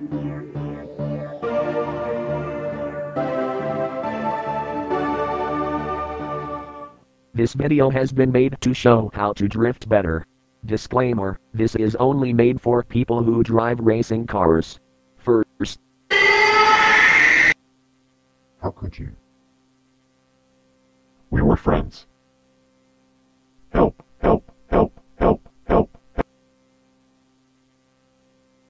This video has been made to show how to drift better. Disclaimer, this is only made for people who drive racing cars. First, how could you? We were friends.